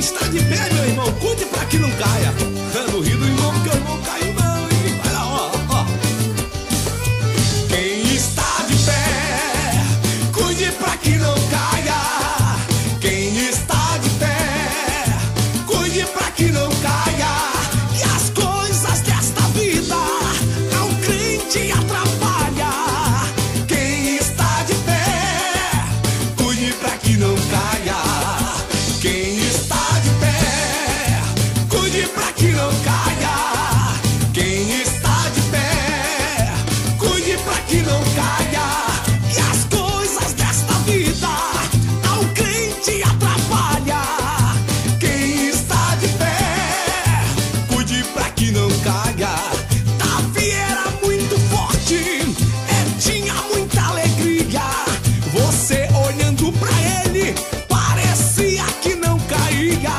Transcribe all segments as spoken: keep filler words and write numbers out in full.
está de pé, meu irmão, cuide pra que não caia. No rio do irmão, porque o irmão caiu não. E vai lá, ó, ó. Quem está de pé, cuide pra que não caia. Quem está de pé, cuide pra que não caia. E as coisas desta vida ao crente atrapalha. Quem está de pé, cuide pra que não caia. Quem está de pé, cuide pra que não caia. Quem está de pé, cuide pra que não caia. E as coisas desta vida ao crente atrapalha. Quem está de pé, cuide pra que não caia. Davi era muito forte, é, tinha muita alegria. Você olhando pra ele, parecia que não caía.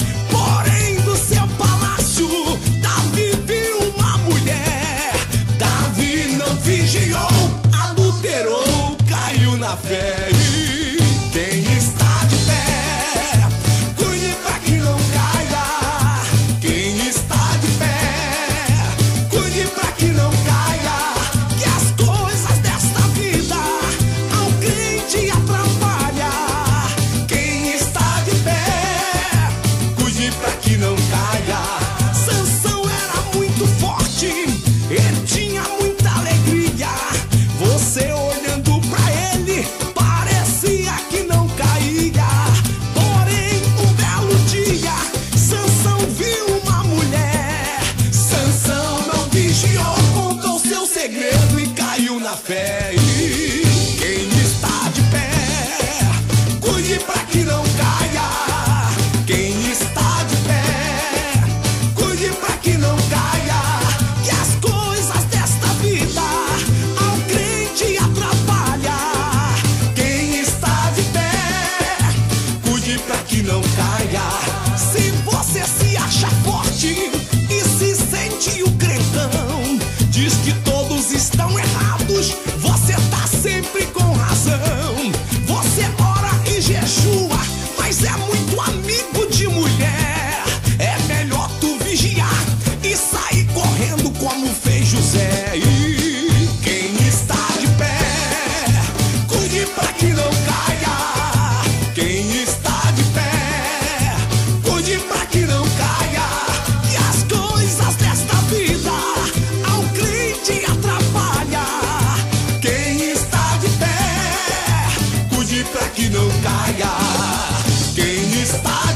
Porém do seu palácio, Davi viu uma mulher. Davi não vigiou, adulterou, caiu na fé. Quem está de pé, cuide pra que não caia. Quem está de pé, cuide pra que não caia. Que as coisas desta vida ao crente atrapalha. Quem está de pé, cuide pra que não caia. Sansão era muito forte, ele tinha muita alegria. Você olhando pra ele, parecia que não caía. Porém, um belo dia, Sansão viu uma mulher. Sansão não vigiou, contou seu segredo e caiu na fé. Quem está de pé, cuide pra que não caia. Quem está de pé, cuide pra que não caia. Que as coisas desta vida ao crente atrapalha. Quem está de pé, cuide pra que não caia. Se você se acha forte e se sente o crentão, diz que todos estão errados, você tá sempre com razão. Você ora e jejua, mas é muito amigo de mulher. É melhor tu vigiar e sair correndo como fez José. E quem está de pé, cuide pra que não caia. Quem está de pé, cuide pra que não caia. E as coisas desta vida ao crente atrapalha. Quem está de pé, cuide pra que não caia. Quem está